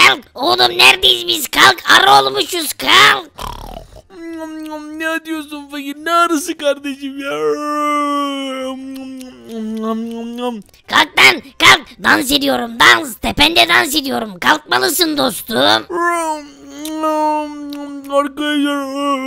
kalk. Oğlum neredeyiz biz? Kalk, arı olmuşuz, kalk. Ne diyorsun fakir? Ne arısı kardeşim ya? Kalk lan, kalk. Dans ediyorum, dans. Tepende dans ediyorum. Kalkmalısın dostum. Arkadaşlar.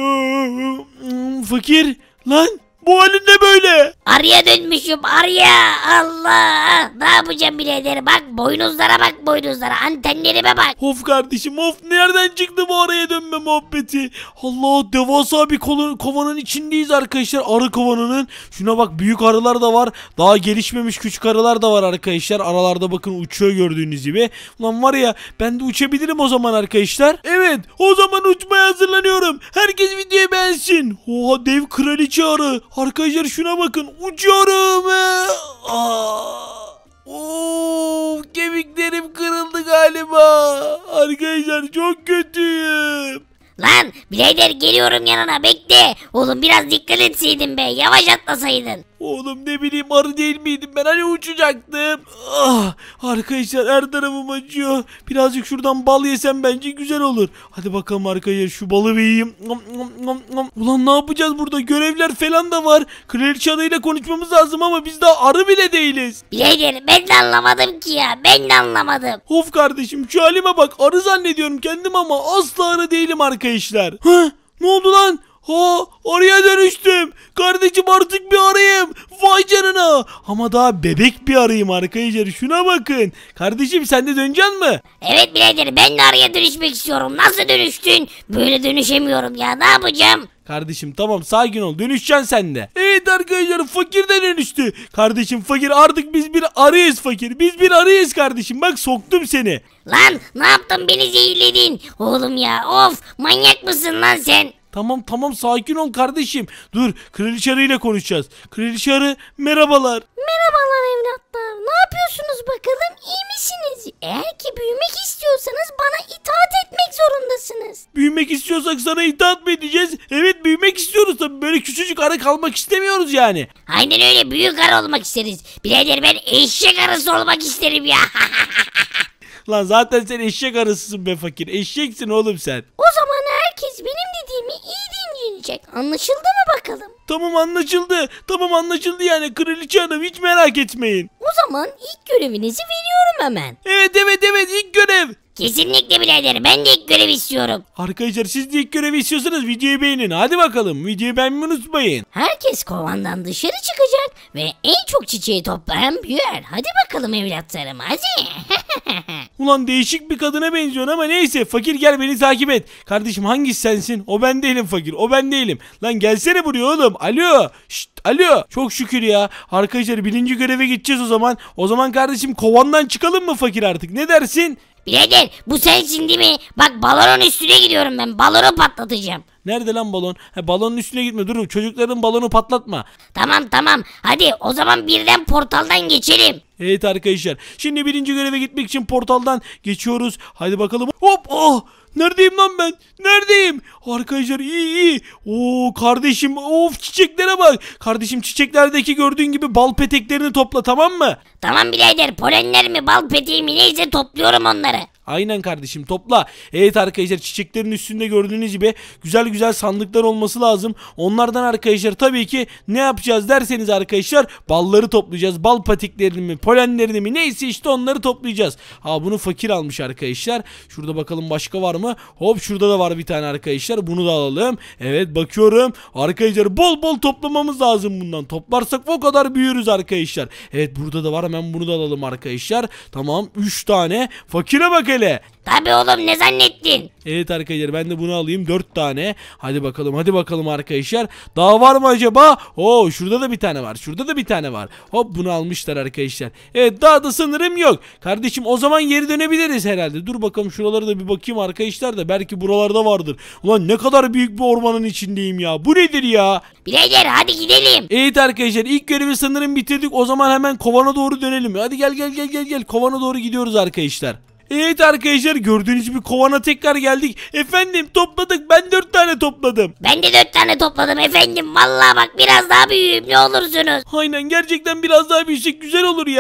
Fakir lan. Bu halin ne böyle? Arıya dönmüşüm, arıya. Allah. Ne yapacağım birader? Bak boynuzlara bak, boynuzlara. Antenlerime bak. Of kardeşim of, nereden çıktı bu araya dönme muhabbeti? Allah, devasa bir kovanın içindeyiz arkadaşlar, arı kovanının. Şuna bak, büyük arılar da var. Daha gelişmemiş küçük arılar da var arkadaşlar. Aralarda bakın uçuyor gördüğünüz gibi. Ulan var ya, ben de uçabilirim o zaman arkadaşlar. Evet, o zaman uçmaya hazırlanıyorum. Herkes videoyu beğensin. Oha, dev kraliçe arı. Arkadaşlar şuna bakın, uçuyorum. Kemiklerim kırıldı galiba. Arkadaşlar çok kötüyüm. Lan birader geliyorum yanına, bekle. Oğlum biraz dikkat etseydin be, yavaş atlasaydın. Oğlum ne bileyim, arı değil miydim ben, hani uçacaktım. Arkadaşlar her tarafım acıyor. Birazcık şuradan bal yesem bence güzel olur. Hadi bakalım arkadaşlar, şu balı bir yiyeyim. Ulan ne yapacağız burada, görevler falan da var. Kraliçe arıyla konuşmamız lazım ama biz daha arı bile değiliz. Birader ben de anlamadım ki ya, ben de anlamadım. Of kardeşim, şu halime bak, arı zannediyorum kendim ama asla arı değilim arkadaşlar. Ne oldu lan? Arıya dönüştüm. Kardeşim artık bir arıyım. Vay canına. Ama daha bebek bir arıyım arkadaşlar. Şuna bakın. Kardeşim sen de döneceksin mi? Evet birader, ben de arıya dönüşmek istiyorum. Nasıl dönüştün? Böyle dönüşemiyorum ya, ne yapacağım? Kardeşim tamam, sakin ol, dönüşeceksin sen de. Evet arkadaşlar, fakir de dönüştü. Kardeşim fakir, artık biz bir arıyız fakir. Biz bir arıyız kardeşim, bak soktum seni. Lan ne yaptın, beni zehirledin. Oğlum ya, of, manyak mısın lan sen? Tamam sakin ol kardeşim. Dur, kraliçe arıyla konuşacağız. Kraliçe arı merhabalar. Merhabalar evlatlar. Ne yapıyorsunuz bakalım? İyi misiniz? Eğer ki büyümek istiyorsanız bana itaat etmek zorundasınız. Büyümek istiyorsak sana itaat mı edeceğiz? Evet, büyümek istiyoruz tabii. Böyle küçücük arı kalmak istemiyoruz yani. Aynen öyle, büyük arı olmak isteriz. Birader ben eşek arısı olmak isterim ya. Lan zaten sen eşek arısısın be fakir. Eşeksin oğlum sen. O zaman herkes benim dediğimi iyi dinleyecek. Anlaşıldı mı bakalım? Tamam anlaşıldı yani kraliçe hanım, hiç merak etmeyin. O zaman ilk görevinizi veriyorum hemen. Evet ilk görev. Kesinlikle birader, ben de ilk görev istiyorum. Arkadaşlar siz de ilk görevi istiyorsanız videoyu beğenin. Hadi bakalım, videoyu beğenmeyi unutmayın. Herkes kovandan dışarı çıkacak ve en çok çiçeği toplayan büyür. Hadi bakalım evlatlarım, hadi. Ulan değişik bir kadına benziyorsun ama neyse, fakir gel beni takip et. Kardeşim hangisi sensin? O ben değilim fakir, o ben değilim. Lan gelsene buraya oğlum. Alo. Alo. Çok şükür ya. Arkadaşlar birinci göreve gideceğiz o zaman. O zaman kardeşim kovandan çıkalım mı fakir artık, ne dersin? Birader bu sensin değil mi? Bak balonun üstüne gidiyorum ben. Balonu patlatacağım. Nerede lan balon? Balonun üstüne gitme, dur, çocukların balonu patlatma. Tamam. Hadi o zaman birden portaldan geçelim. Evet arkadaşlar, şimdi birinci göreve gitmek için portaldan geçiyoruz. Hadi bakalım. Hop. Neredeyim lan ben? Neredeyim? Arkadaşlar iyi. Kardeşim, of, çiçeklere bak. Kardeşim çiçeklerdeki gördüğün gibi bal peteklerini topla, tamam mı? Tamam birader, polenler mi bal peteği mi neyse topluyorum onları. Aynen kardeşim, topla. Evet arkadaşlar, çiçeklerin üstünde gördüğünüz gibi güzel sandıklar olması lazım. Onlardan arkadaşlar tabii ki ne yapacağız derseniz arkadaşlar, balları toplayacağız. Bal patiklerini mi, polenlerini mi, neyse işte onları toplayacağız. Bunu fakir almış arkadaşlar. Şurada bakalım başka var mı? Hop, şurada da var bir tane arkadaşlar. Bunu da alalım. Evet bakıyorum. Arkadaşlar bol toplamamız lazım bundan. Toplarsak o kadar büyürüz arkadaşlar. Evet burada da var, hemen bunu da alalım arkadaşlar. Tamam, 3 tane. Fakire bak hele. Tabii oğlum, ne zannettin? Evet arkadaşlar, ben de bunu alayım, 4 tane. Hadi bakalım arkadaşlar. Daha var mı acaba? Şurada da bir tane var. Şurada da bir tane var. Hop, bunu almışlar arkadaşlar. Evet, daha da sanırım yok. Kardeşim o zaman geri dönebiliriz herhalde. Dur bakalım, şuralara da bir bakayım arkadaşlar da belki buralarda vardır. Ulan ne kadar büyük bir ormanın içindeyim ya. Bu nedir ya? Birader hadi gidelim. Evet arkadaşlar, ilk görevi sanırım bitirdik. O zaman hemen kovana doğru dönelim. Hadi gel. Kovana doğru gidiyoruz arkadaşlar. Evet arkadaşlar, gördüğünüz gibi kovana tekrar geldik. Efendim topladık, ben 4 tane topladım. Ben de 4 tane topladım efendim. Vallahi bak biraz daha büyüğüm, ne olursunuz. Aynen, gerçekten biraz daha büyüsek güzel olur ya.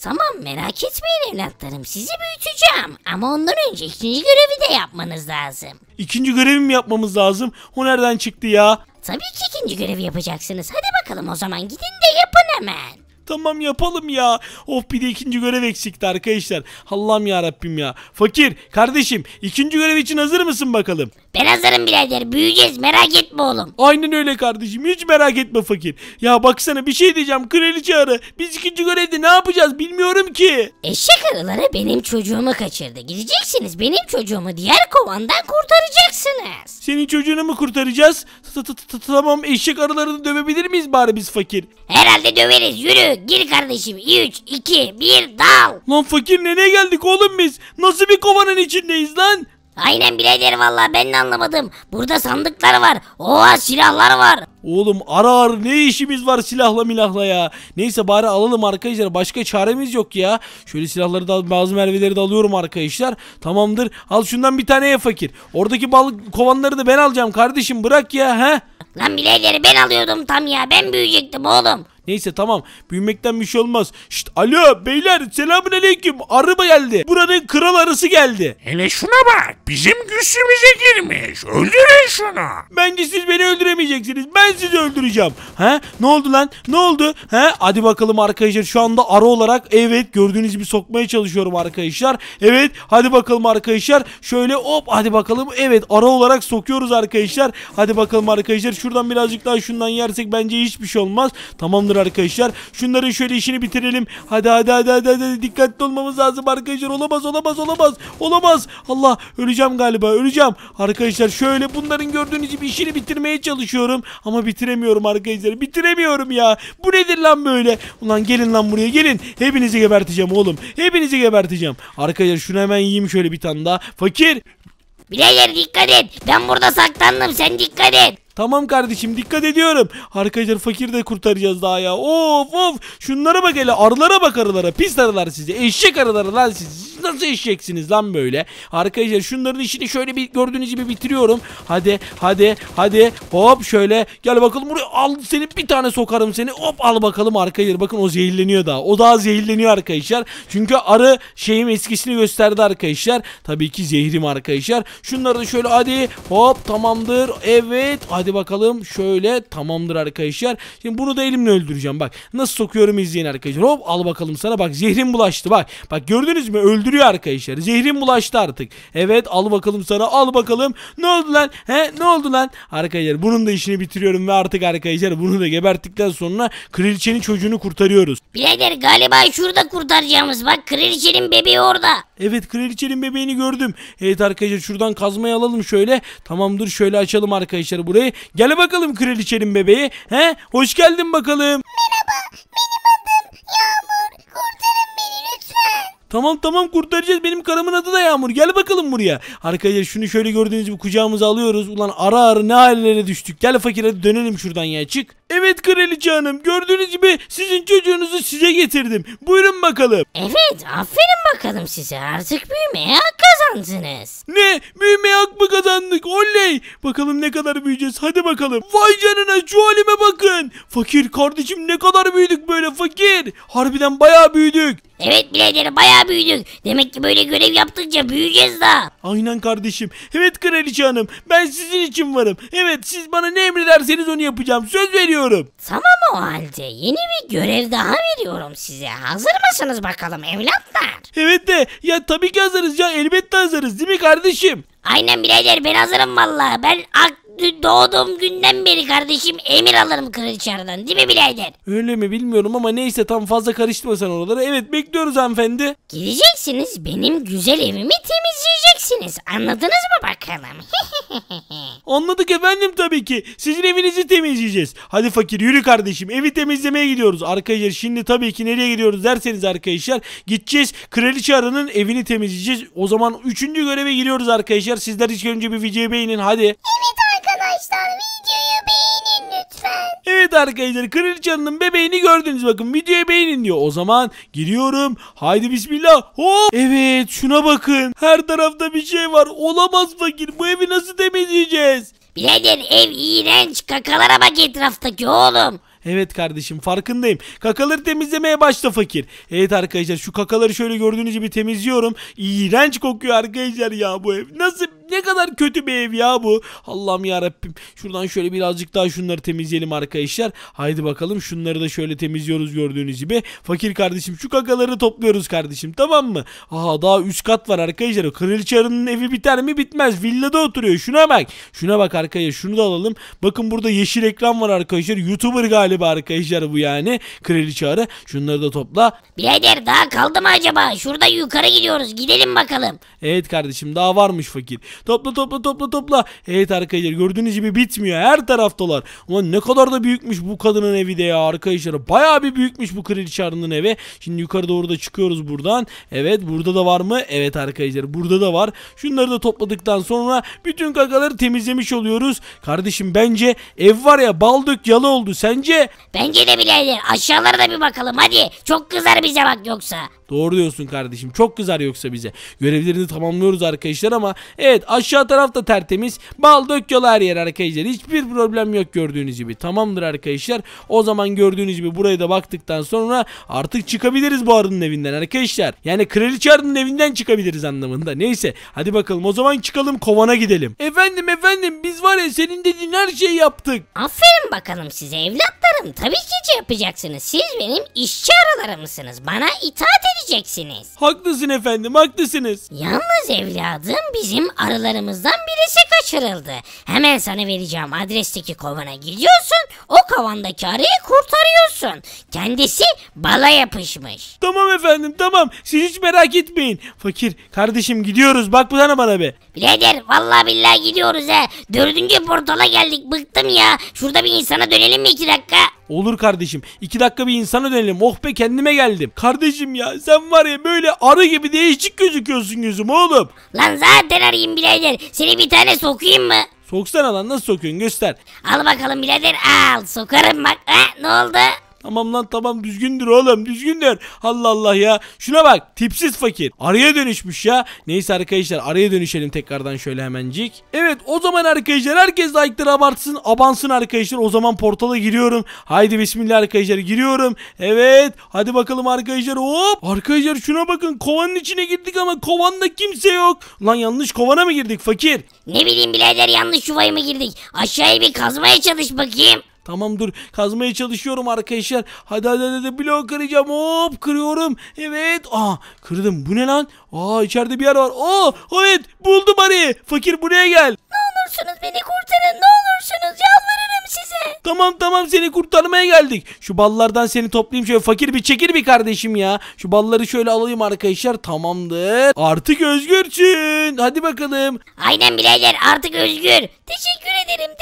Tamam, merak etmeyin evlatlarım, sizi büyüteceğim. Ama ondan önce ikinci görevi de yapmanız lazım. İkinci görevi mi yapmamız lazım? O nereden çıktı ya? Tabii ki ikinci görevi yapacaksınız. Hadi bakalım o zaman, gidin de yapın hemen. Tamam yapalım ya. Of, bir de ikinci görev eksikti arkadaşlar. Allah'ım ya Rabbim ya. Fakir kardeşim, ikinci görev için hazır mısın bakalım? Ben hazırım birader, büyüyeceğiz, merak etme oğlum. Aynen öyle kardeşim, hiç merak etme fakir. Ya baksana, bir şey diyeceğim, kraliçe arı. Biz ikinci görevde ne yapacağız bilmiyorum ki. Eşek arıları benim çocuğumu kaçırdı. Gideceksiniz, benim çocuğumu diğer kovandan kurtaracaksınız. Senin çocuğunu mu kurtaracağız? Tamam, eşek arılarını dövebilir miyiz bari biz fakir? Herhalde döveriz, yürü gir kardeşim. 3, 2, 1 dal. Lan fakir, nereye geldik oğlum biz? Nasıl bir kovanın içindeyiz lan? Aynen birader, vallahi ben de anlamadım. Burada sandıklar var. Oha, silahlar var. Oğlum ara ne işimiz var silahla milahla ya. Neyse bari alalım arkadaşlar, başka çaremiz yok ya. Şöyle silahları da, bazı mermileri de alıyorum arkadaşlar. Tamamdır, al şundan bir tane ye fakir. Oradaki balık kovanları da ben alacağım kardeşim, bırak ya he. Lan birader, ben alıyordum tam ya, ben büyüyecektim oğlum. Neyse tamam, büyümekten bir şey olmaz. Şşt, alo beyler, selamünaleyküm, arı mı geldi? Buranın kral arısı geldi. Hele şuna bak, bizim güçümüze girmiş. Öldürün şunu. Bence siz beni öldüremeyeceksiniz, ben sizi öldüreceğim. He, ne oldu lan, ne oldu? He, hadi bakalım arkadaşlar, şu anda arı olarak, evet gördüğünüz gibi sokmaya çalışıyorum arkadaşlar. Evet, hadi bakalım arkadaşlar, şöyle hop, hadi bakalım, evet arı olarak sokuyoruz arkadaşlar. Hadi bakalım arkadaşlar, şuradan birazcık daha şundan yersek bence hiçbir şey olmaz. Tamamdır arkadaşlar, şunların şöyle işini bitirelim. Hadi, dikkatli olmamız lazım arkadaşlar. Olamaz. Allah, öleceğim galiba, öleceğim arkadaşlar. Şöyle bunların gördüğünüz gibi işini bitirmeye çalışıyorum ama bitiremiyorum arkadaşlar, bitiremiyorum ya. Bu nedir lan böyle? Ulan gelin lan buraya, gelin, hepinizi geberteceğim oğlum, hepinizi geberteceğim arkadaşlar. Şunu hemen yiyeyim şöyle bir tane daha. Fakir, Birader dikkat et, ben burada saklandım, sen dikkat et. tamam kardeşim, dikkat ediyorum. Arkadaşlar fakiri de kurtaracağız daha ya. Of, şunlara bak hele, arılara bak, arılara, pis arılar sizi, eşek arıları lan siz. Nasıl eşeksiniz lan böyle? Arkadaşlar şunların işini şöyle bir gördüğünüz gibi bitiriyorum. Hadi hop, şöyle gel bakalım buraya, al seni, bir tane sokarım seni, hop al bakalım arkadaşlar. Bakın o zehirleniyor daha, o daha zehirleniyor arkadaşlar. Çünkü arı şeyim eskisini gösterdi arkadaşlar. Tabii ki zehrim arkadaşlar. Şunları da şöyle, hadi hop, tamamdır, evet. Hadi bakalım şöyle, tamamdır arkadaşlar. Şimdi bunu da elimle öldüreceğim, bak nasıl sokuyorum, izleyin arkadaşlar. Hop, al bakalım sana, bak zehrim bulaştı, bak gördünüz mü, öldürüyor arkadaşlar, zehrim bulaştı artık. Evet, al bakalım sana, al bakalım. Ne oldu lan, ne oldu lan arkadaşlar? Bunun da işini bitiriyorum ve artık arkadaşlar bunu da geberttikten sonra kraliçenin çocuğunu kurtarıyoruz. Birader galiba şurada kurtaracağımız, bak kraliçenin bebeği orada. Evet, kraliçenin bebeğini gördüm. Evet arkadaşlar, şuradan kazmayı alalım şöyle. Tamamdır, şöyle açalım arkadaşlar burayı. Gel bakalım kraliçenin bebeği. Hoş geldin bakalım. Kurtarın beni lütfen. Tamam kurtaracağız, benim karımın adı da Yağmur, gel bakalım buraya. Arkadaşlar şunu şöyle gördüğünüz gibi kucağımıza alıyoruz. Ulan ara ne hallere düştük. Gel fakir, hadi dönelim şuradan ya, çık. Evet kraliçe hanım, gördüğünüz gibi sizin çocuğunuzu size getirdim. Buyurun bakalım. Evet, aferin bakalım size, artık büyümeye hak kazandınız. Ne? Büyümeye hak mı kazandık? Oley! Bakalım ne kadar büyüyeceğiz, hadi bakalım. Vay canına, şu halime bakın. Fakir kardeşim, ne kadar büyüdük böyle fakir. Harbiden bayağı büyüdük. Evet birader, bayağı büyüdük. Demek ki böyle görev yaptıkça büyüyeceğiz daha. Aynen kardeşim. Evet kraliçe hanım, ben sizin için varım. Evet, siz bana ne emrederseniz onu yapacağım, söz veriyorum. Tamam, o halde yeni bir görev daha veriyorum size. Hazır mısınız bakalım evlatlar? Evet de ya, tabii ki hazırız ya, elbette hazırız değil mi kardeşim? Aynen birader, ben hazırım vallahi. Ben doğduğum günden beri kardeşim emir alırım kraliçeden, değil mi birader? Öyle mi bilmiyorum ama neyse, tam fazla karıştırma sen oraları. Evet, bekliyoruz hanımefendi. Gideceksiniz, benim güzel evimi temizleyeceksiniz. Anladınız mı bakalım? Anladık efendim, tabii ki. Sizin evinizi temizleyeceğiz. Hadi fakir, yürü kardeşim, evi temizlemeye gidiyoruz. Arkadaşlar şimdi tabii ki nereye gidiyoruz derseniz arkadaşlar, gideceğiz kraliçe arının evini temizleyeceğiz. O zaman 3. göreve giriyoruz arkadaşlar. Sizler hiç önce bir videoyu beğenin hadi. Evet arkadaşlar, videoyu beğenin lütfen. Evet arkadaşlar, kraliçe hanımın bebeğini gördünüz, bakın videoyu beğenin diyor. O zaman giriyorum, haydi bismillah. Hop, evet şuna bakın, her tarafta bir şey var. Olamaz fakir, bu evi nasıl temizleyeceğiz? Birader, ev iğrenç, kakalara bak etraftaki oğlum. Evet kardeşim, farkındayım. Kakaları temizlemeye başla fakir. Evet arkadaşlar, şu kakaları şöyle gördüğünüz gibi temizliyorum. İğrenç kokuyor arkadaşlar ya bu ev. Nasıl, ne kadar kötü bir ev ya bu. Allah'ım yarabbim. Şuradan şöyle birazcık daha şunları temizleyelim arkadaşlar. Haydi bakalım, şunları da şöyle temizliyoruz gördüğünüz gibi. Fakir kardeşim, şu kakaları topluyoruz kardeşim, tamam mı? Aha, daha üst kat var arkadaşlar. Kraliçe arının evi biter mi? Bitmez. Villada oturuyor. Şuna bak. Şuna bak arkadaşlar. Şunu da alalım. Bakın burada yeşil ekran var arkadaşlar. YouTuber galiba arkadaşlar bu yani. Kraliçe arı. Şunları da topla. Birader daha kaldı mı acaba? Şurada yukarı gidiyoruz. Gidelim bakalım. Evet kardeşim, daha varmış fakir. Topla topla topla topla. Evet arkadaşlar, gördüğünüz gibi bitmiyor. Her taraftalar. Ulan ne kadar da büyükmüş bu kadının evi de ya arkadaşlar. Bayağı bir büyükmüş bu kraliçe arının evi. Şimdi yukarı doğru da çıkıyoruz buradan. Evet, burada da var mı? Evet arkadaşlar, burada da var. Şunları da topladıktan sonra bütün kakaları temizlemiş oluyoruz. Kardeşim bence ev var ya, bal dök yalı oldu. Sence? Bence de birader. Aşağılara da bir bakalım hadi. Çok kızar bize bak yoksa. Doğru diyorsun kardeşim, çok kızar yoksa bize. Görevlerini tamamlıyoruz arkadaşlar ama evet, aşağı taraf da tertemiz. Bal dök yolu her yer arkadaşlar. Hiçbir problem yok gördüğünüz gibi. Tamamdır arkadaşlar. O zaman gördüğünüz gibi buraya da baktıktan sonra artık çıkabiliriz bu arının evinden arkadaşlar. Yani kraliçe arının evinden çıkabiliriz anlamında. Neyse, hadi bakalım o zaman çıkalım, kovana gidelim. Efendim biz var ya, senin dediğin her şeyi yaptık. Aferin bakalım size evlatlarım. Tabii ki yapacaksınız. Siz benim işçi arılarımsınız. Bana itaat edeceksiniz. Haklısın efendim, haklısınız. Yalnız evladım, bizim arılarımızdan birisi kaçırıldı. Hemen sana vereceğim adresteki kovana gidiyorsun. O kovandaki arıyı kurtarıyorsun. Kendisi bala yapışmış. Tamam efendim, tamam. Siz hiç merak etmeyin. Fakir kardeşim, gidiyoruz. Bak bu sana, bana be. Birader vallahi billahi gidiyoruz he. 4. portala geldik, bıktım ya. Şurada bir insana dönelim mi 2 dakika? Olur kardeşim. 2 dakika bir insana dönelim. Oh be, kendime geldim. Kardeşim ya, sen var ya böyle arı gibi değişik gözüküyorsun gözüm oğlum. Lan zaten arayayım birader. Seni bir tane sokayım mı? Soksana lan, nasıl sokuyorsun, göster. Al bakalım birader, al sokarım bak. Ne oldu? Tamam lan, tamam, düzgündür oğlum, düzgündür. Allah Allah ya. Şuna bak, tipsiz fakir. Arıya dönüşmüş ya. Neyse arkadaşlar, arıya dönüşelim tekrardan şöyle hemencik. Evet, o zaman arkadaşlar herkes like'ları abansın arkadaşlar. O zaman portala giriyorum. Haydi bismillah arkadaşlar, giriyorum. Evet, hadi bakalım arkadaşlar. Hop. Arkadaşlar şuna bakın, kovanın içine girdik ama kovanda kimse yok. Lan yanlış kovana mı girdik fakir? Ne bileyim birader, yanlış yuvaya mı girdik? Aşağıya bir kazmaya çalış bakayım. Tamam, dur, kazmaya çalışıyorum arkadaşlar. Hadi blok kıracağım. Hop, kırıyorum. Evet. Kırdım. Bu ne lan? İçeride bir yer var. Evet, buldum arıyı. Fakir buraya gel. Ne olursunuz beni kurtarın, ne olursunuz, yalvarırım size. Tamam, seni kurtarmaya geldik. Şu ballardan seni toplayayım şöyle. Fakir bir çekil bir kardeşim ya. Şu balları şöyle alayım arkadaşlar. Tamamdır. Artık özgürsün. Hadi bakalım. Aynen birader, artık özgür. Teşekkür ederim.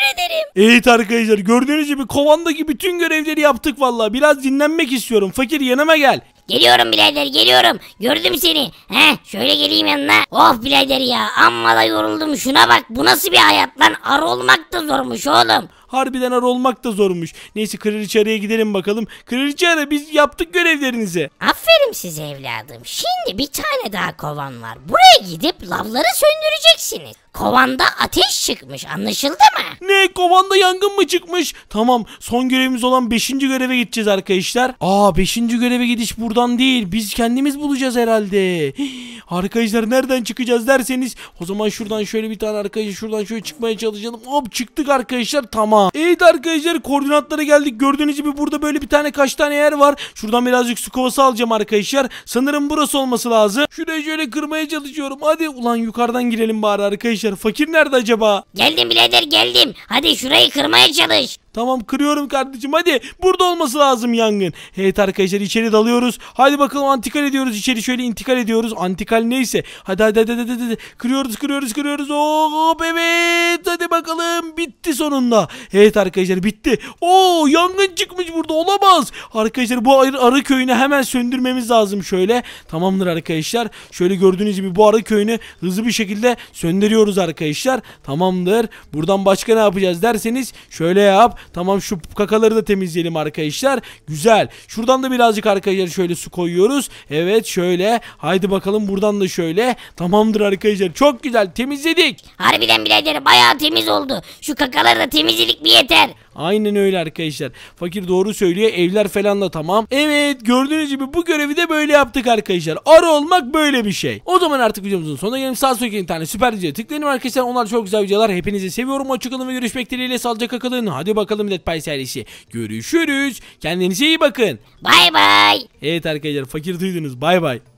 Evet arkadaşlar, gördüğünüz gibi kovandaki bütün görevleri yaptık vallahi. Biraz dinlenmek istiyorum. Fakir yanıma gel. Geliyorum birader, geliyorum. Gördüm seni. Şöyle geleyim yanına. Oh birader ya, amma da yoruldum. Şuna bak, bu nasıl bir hayat lan? Arı olmak da zormuş oğlum. Harbiden arı olmak da zormuş. Neyse, kraliçe arıya gidelim bakalım. Kraliçe arı, biz yaptık görevlerinizi. Aferin size evladım. Şimdi bir tane daha kovan var. Buraya gidip lavları söndüreceksiniz. Kovanda ateş çıkmış, anlaşıldı mı? Ne, kovanda yangın mı çıkmış? Tamam, son görevimiz olan 5. göreve gideceğiz arkadaşlar. 5. göreve gidiş buradan değil. Biz kendimiz bulacağız herhalde. Arkadaşlar nereden çıkacağız derseniz, o zaman şuradan şöyle bir tane arkadaşlar, şuradan şöyle çıkmaya çalışalım. Hop, çıktık arkadaşlar, tamam. Evet arkadaşlar, koordinatlara geldik. Gördüğünüz gibi burada böyle bir tane, kaç tane yer var. Şuradan birazcık su kovası alacağım arkadaşlar. Sanırım burası olması lazım. Şurayı şöyle kırmaya çalışıyorum. Hadi ulan, yukarıdan girelim bari arkadaşlar. Fakir nerede acaba? Geldim birader, geldim. Hadi şurayı kırmaya çalış. Tamam, kırıyorum kardeşim, hadi. Burada olması lazım yangın. Evet arkadaşlar, içeri dalıyoruz. Hadi bakalım, antikal ediyoruz içeri, şöyle intikal ediyoruz. Antikal neyse. Hadi. Kırıyoruz. Hop, evet. Hadi bakalım, bitti sonunda. Evet arkadaşlar, bitti. Yangın çıkmış burada, olamaz. Arkadaşlar bu arı köyünü hemen söndürmemiz lazım şöyle. Tamamdır arkadaşlar. Şöyle gördüğünüz gibi bu arı köyünü hızlı bir şekilde söndürüyoruz arkadaşlar. Tamamdır. Buradan başka ne yapacağız derseniz, şöyle yap. Tamam, şu kakaları da temizleyelim arkadaşlar. Güzel. Şuradan da birazcık arkadaşlar şöyle su koyuyoruz. Evet, şöyle. Haydi bakalım, buradan da şöyle. Tamamdır arkadaşlar. Çok güzel temizledik. Harbiden birader, bayağı temiz oldu. Şu kakaları da temizledik bir yeter. Aynen öyle arkadaşlar. Fakir doğru söylüyor. Evler falan da tamam. Evet, gördüğünüz gibi bu görevi de böyle yaptık arkadaşlar. Arı olmak böyle bir şey. O zaman artık videomuzun sonuna gelin. Sağ soldaki bir tane süper videoya tıklayın arkadaşlar. Onlar çok güzel videolar. Hepinizi seviyorum. Hoşçakalın ve görüşmek dileğiyle. Sağlıcakla kalın. Hadi bakalım Dead Pies serisi. Görüşürüz. Kendinize iyi bakın. Bay bay. Evet arkadaşlar, fakir duydunuz. Bay bay.